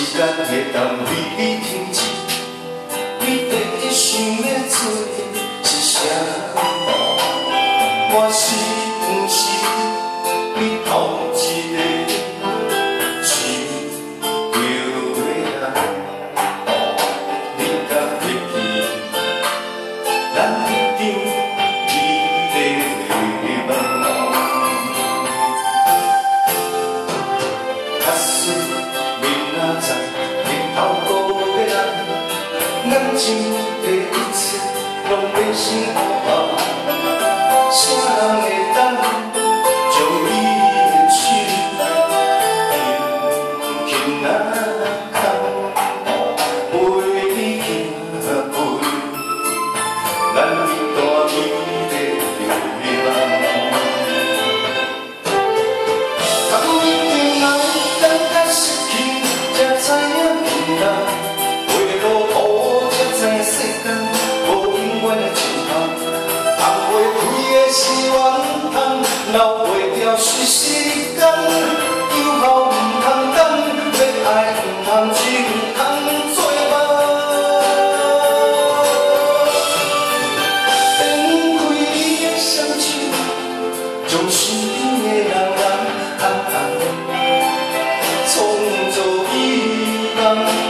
间会当为你停止，你第一想要做的是啥？我是不是你头一个想着的人？你敢会记咱一场美丽的梦？假使明仔载日头高要来，眼睛的一切拢变成乌白。 啥人会当将你的手轻轻啊牵，陪你行陪，咱一段美丽的梦。当一定爱等到失去，才知影幸福。回路途才知影世间无永远的尽头。 红袂开的是缘通，留袂掉是时间。以后唔通等，要爱唔通只唔通做梦。展开你的双手，将身边的人人暗暗创造希望。